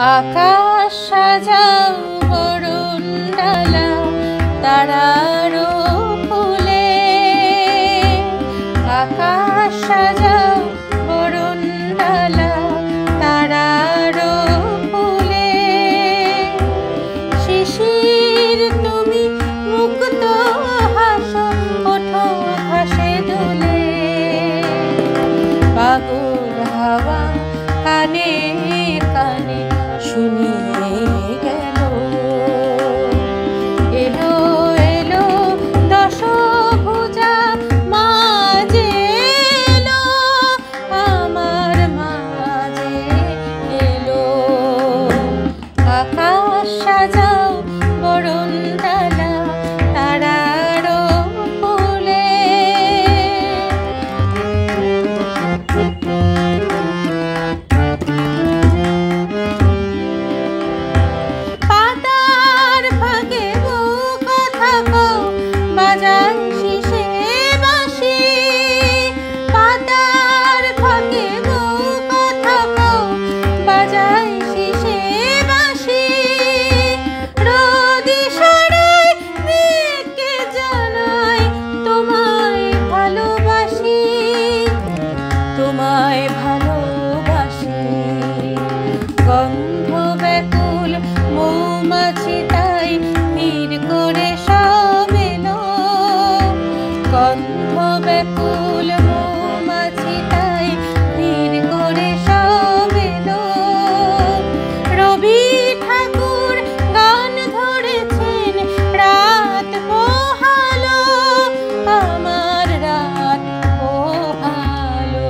আকাশ সাজাও বরুণ ডালা তারার ফুলে, আকাশ সাজাও বরুণ ডালা তারার ফুলে। শিশির তুমি মুক্ত হাসো, ওঠো ঘাসে দুলে। পাগল হাওয়া কানে কানে শুনিয়ে গেল, এলো এলো দশভুজা মাঝে এলো, আমার মাঝে এলো। আকাশ সাজাও বরুণ ডালা তারার ফুলে। তোমায় ভালোবাসি, গন্ধ ব্যাকুল মৌমাছি তাই ভিড় করে সব এলো। গন্ধ ব্যাকুল মৌমাছি তাই ভিড় করে সব এলো। রবি ঠাকুর গান ধরেছেন, রাত পোহালো, আমার রাত পোহালো।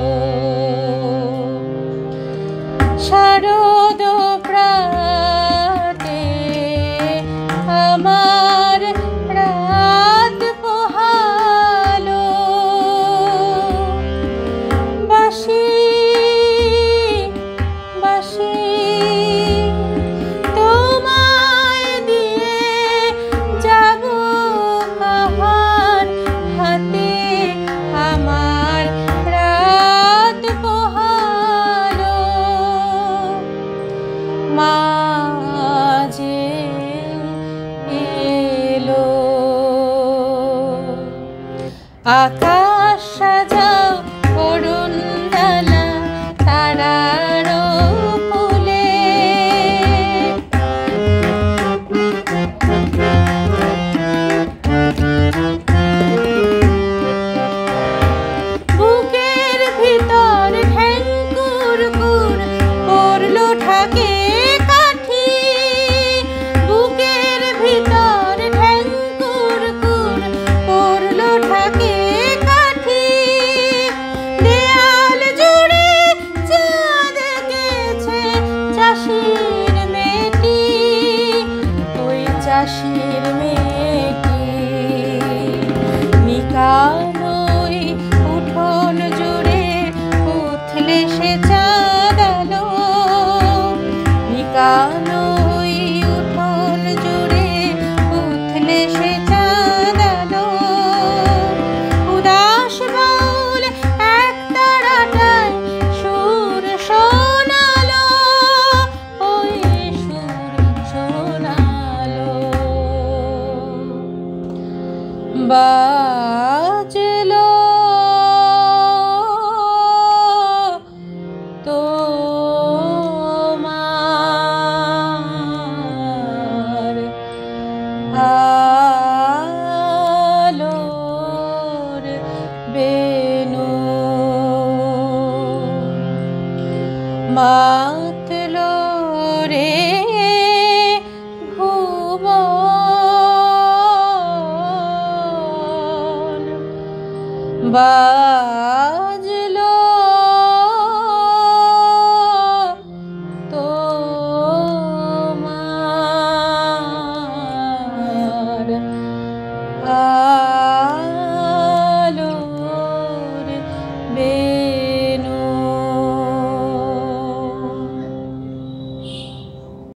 শারদ প্রাতে আমার রাত পোহালো। বাঁশি বাঁশি তোমায় দিয়ে যাব কাহার হাতে, আমার রাত পোহালো। মাঝে এলো। আকাশ সাজাও বরুণ ডালা তারার ফুলে। বুকের ভিতর ঠ্যাঙ্কুর কুর পড়লো ঠাকে কাঠি, বুকের ভিতর ঠ্যাঙ্কুর কুর পড়লো ঠাকে কাঠি। দেয়াল জুড়ে চাঁদ এঁকেছে চাষির মেয়েটি, ওই চাষির মেয়েটি। নিকানোই উঠোন জুড়ে উথলে সে চাঁদ আলো, নিকানোই উঠোন জুড়ে উথলে সে চাঁদ আলো। উদাস বাউল এক তারাটায় সুর শোনালো, ওই সুর শোনালো। বাজলো তোমার আলোর বেনু, মাতলো রে ভুবন,